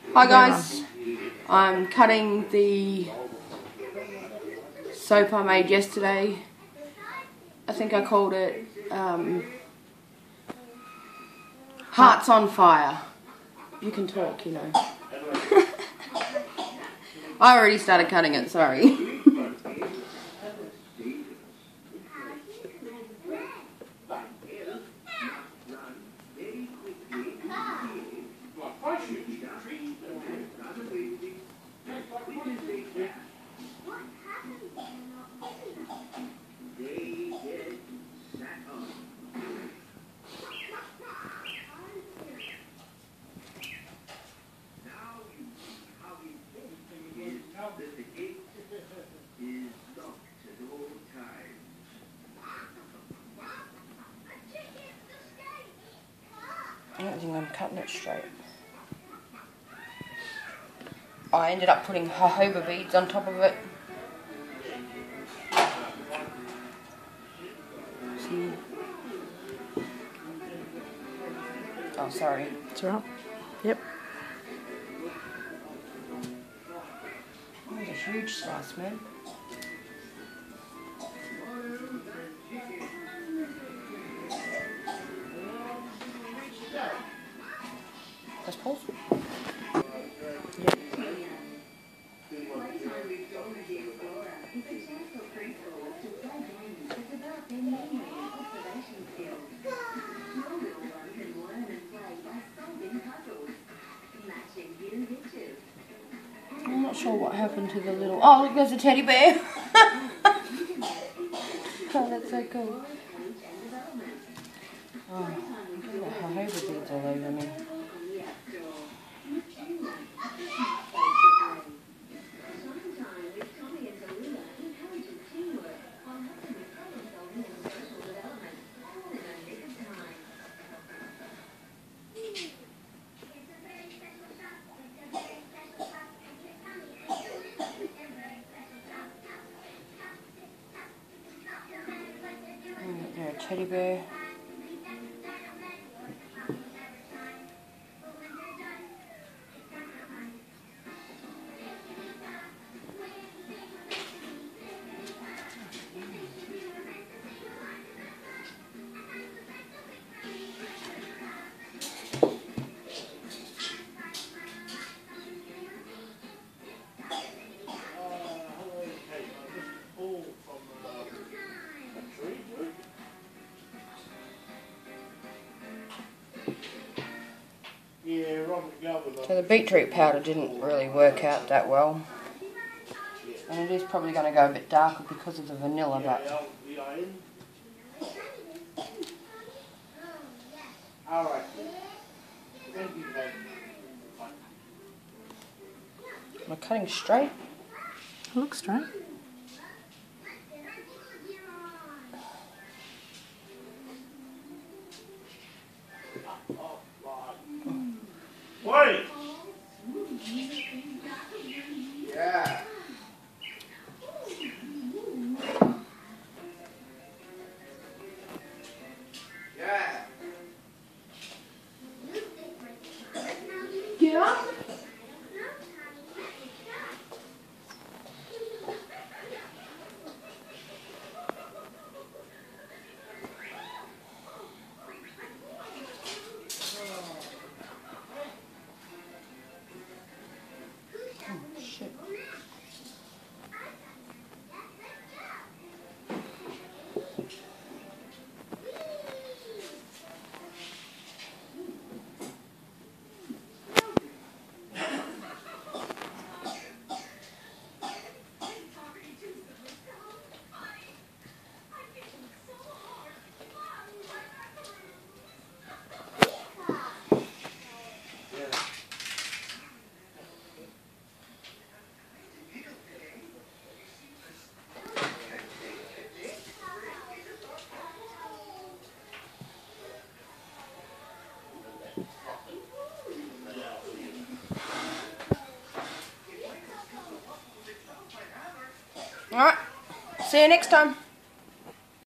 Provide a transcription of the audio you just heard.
Hi guys, I'm cutting the soap I made yesterday. I think I called it Hearts on Fire. You can talk, you know. I already started cutting it, sorry. I don't think I'm cutting it straight. I ended up putting jojoba beads on top of it. See? Oh, sorry. It's alright. Yep. Oh, there's a huge slice, man. Let's pause. Yep. I'm not sure what happened to the little... Oh, look, there's a teddy bear. Oh, that's so cool. Oh, look at the jojoba beads all over me. There, a teddy bear. So the beetroot powder didn't really work out that well. And it is probably going to go a bit darker because of the vanilla, but... Am I cutting straight? It looks straight. Wait! Yeah. Yeah. Get up! Shit. Alright, see you next time.